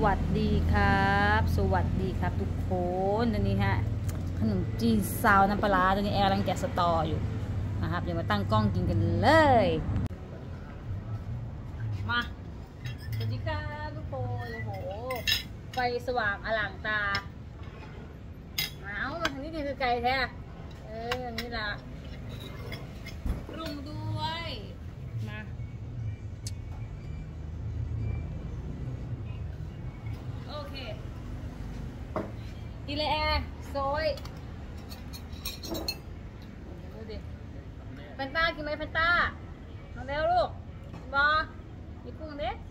วัสดีครับสวัสดีครับทุกคนตอนนี้ฮะขนมจีนซาวน้ำปลาตอนนี้แอร์กำลังแกะสตออยู่นะครับเดี๋ยวมาตั้งกล้องกินกันเลยมาสวัสดีครับทุกคนโอ้โหไฟสว่างอลังตาเอามาทางนี้ดีคือไกลแท้อย่างนี้ละปรุงด้วยมาโอเคกินเลยแอร์โซยดูดิแฟนต้ากินไหมแฟนต้าน้องเดวลูกบอมีกุ้งเด็ก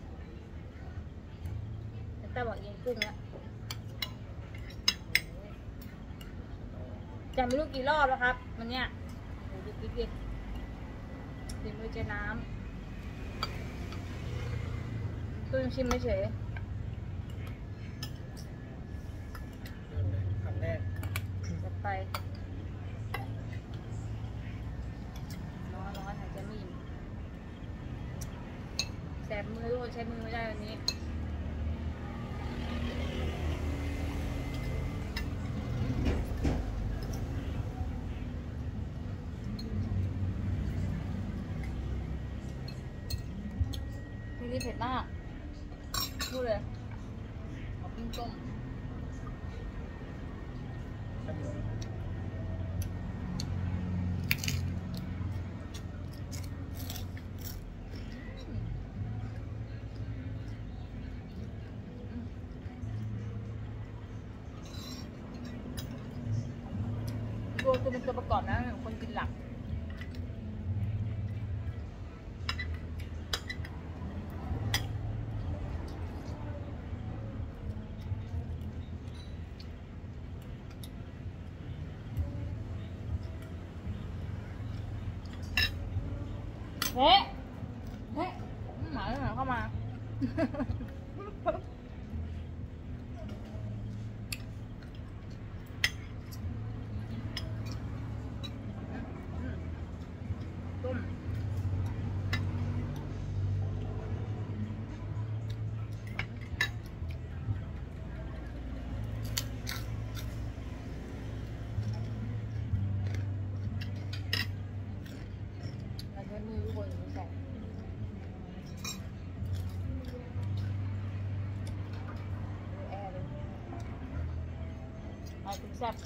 แฟนต้าบอกกินกุ้งแล้วจะไม่รู้กี่รอบแล้วครับวันเนี้ยดูดิดิมือเจน้ำตุ้มชิมไม่เฉยคำแรกจะไปร้อนหายใจไม่อิ่มแสบมือทุกคนใช้มือไม่ได้วันนี้นี่เผ็ดมากพูดเลยเอาปิ้งต้มตัวเป็นตัวประกอบนะคนกินหลักเฮ้หมาเข้ามาต้มใช้มือทุกคนใส่แอร์เลยไปถึงแซ่บ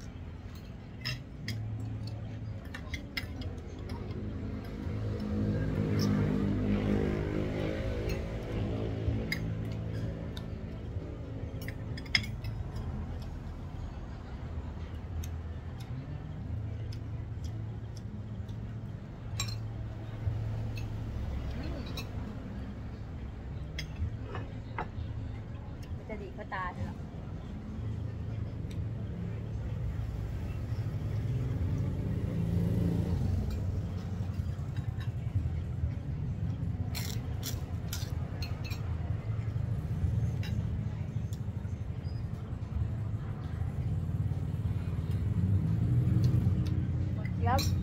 จะดีเข้าตาเลยหรอยับ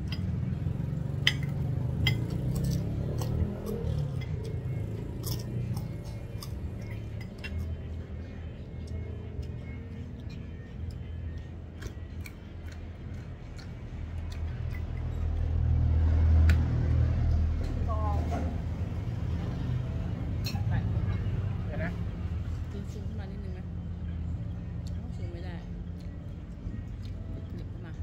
ซูมขึ้นมานิดนึงไหมซูมไม่ได้หยิบขึ้นมา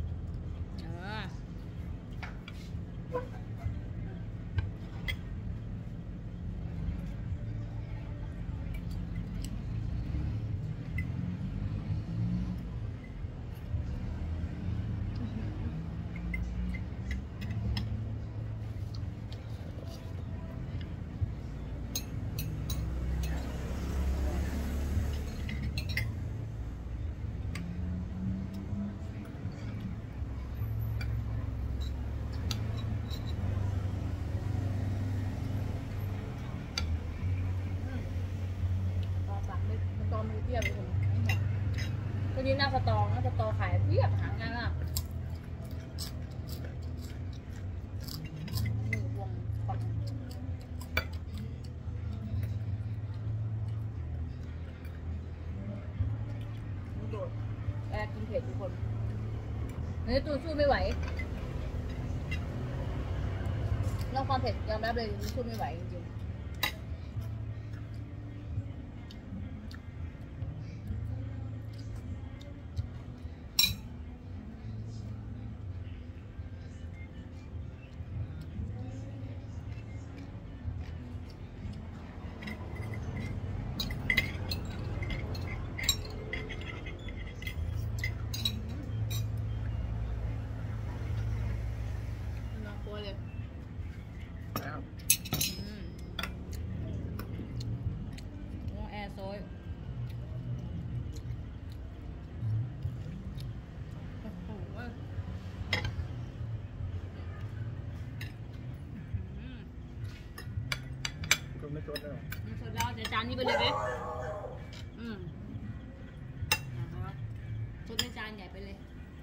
ตอมือเทียบเลยผมตัวนี้หน้าสตอขายเทียบหางานอ่ะมือวงปักลากินเผ็ดทุกคนเนื้อตูนสู้ไม่ไหวนอกความเผ็ดยอมรับเลยสู้ไม่ไหวจริงเลยแล้วแอร์โซยโอ้โหคุณไม่ชดแล้วไม่ชดแล้วจะจานนี้ไปเลยไหมชดในจานใหญ่ไปเลย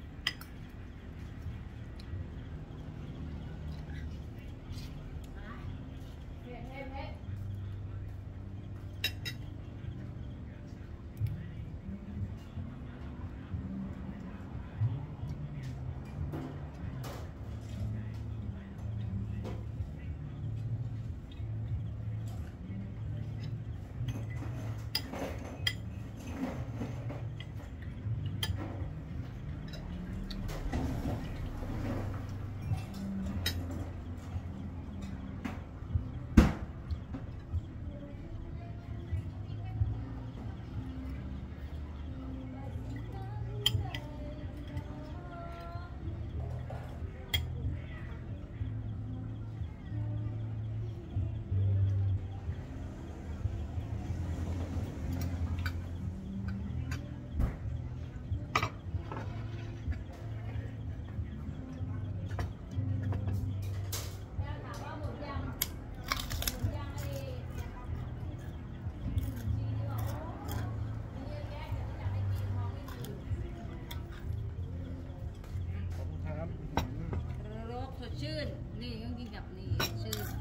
สดชื่นนี่ต้องกินกับนี่ชื่น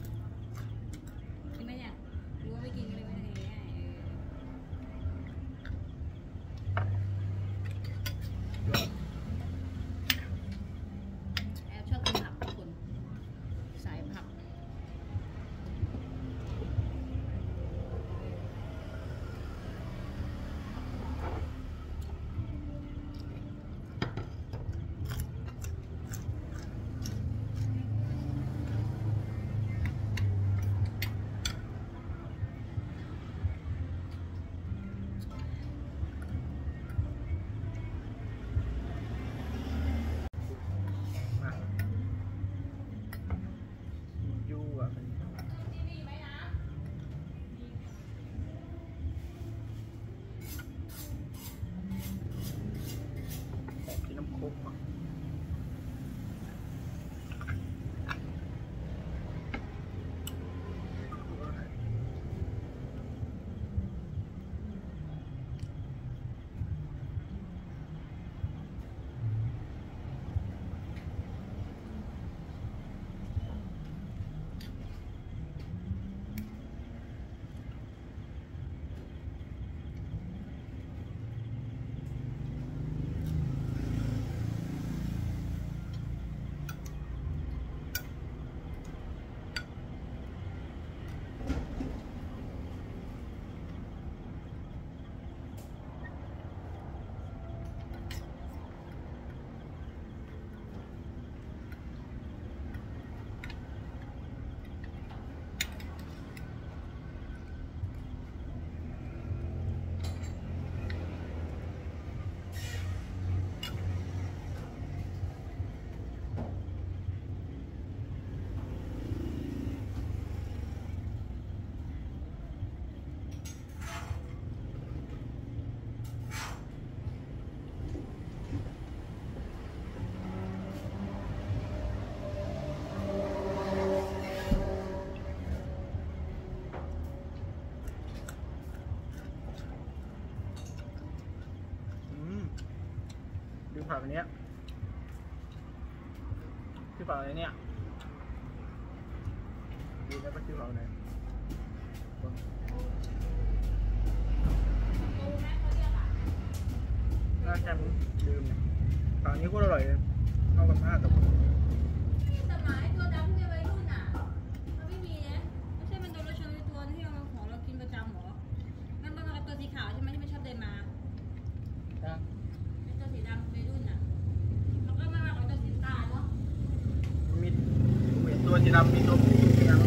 กินไหมเนี่ยรู้ว่าไม่กินก็เลยไม่ได้แอบชอบกินผักทุกคนสายผักดูผักอันเนี้ยชื่อผักอะไรเนี่ยดูแล้วก็ชื่อผักอะไรน่าจะมป์ลืมเนี่ยตอนนี้ก็อร่อยเลยเข้ากันมากกับสมัยตัวดำที่เป็นวัยรุ่นอ่ะมันไม่มีนะไม่ใช่มันโดนรถชนในตัวที่เราของเรากินประจำหรอมันเป็นตัวสีขาวใช่ไหมที่มันชอบเดินมาเป็นตัวสีดำวัยรุ่นอ่ะแล้วก็ไม่มากกว่าตัวสีตาเนาะมีตัวสีดำมีตัวผู้สีดำ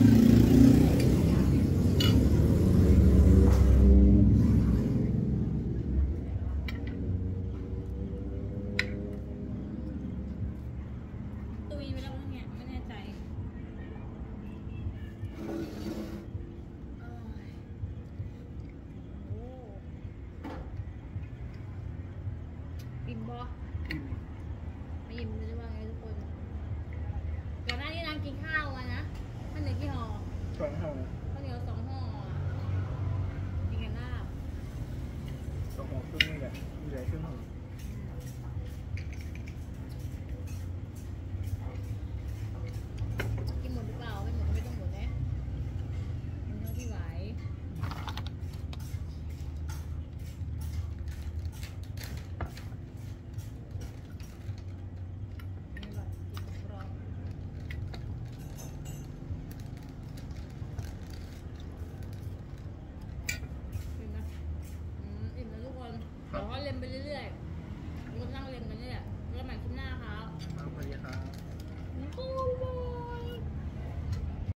ตุยไปแล้วมั้งเนี่ยไม่แน่ใจอิ่มบ่ไม่อิ่มจะว่าไงทุกคนก่อนหน้านี้นางกินข้าวมานะข้าวเหนียวกี่ห่อสองห่อข้าวเหนียว2 ห่อกินกันลาบสองห่อครึ่งนี่แหละมีหลายครึ่งห่อกินหมดหรือเปล่าไม่หมดก็ไม่ต้องหมดนะกินเท่าที่ไหวนี่ก่อนกินกรอบอิ่มนะอิ่มนะทุกคนเดี๋ยวก็เล็มไปเรื่อยๆงดนั่งเล็มกันนี่แหละแล้วใหม่คลิปหน้าครับสวัสดีครับบ๊ายบาย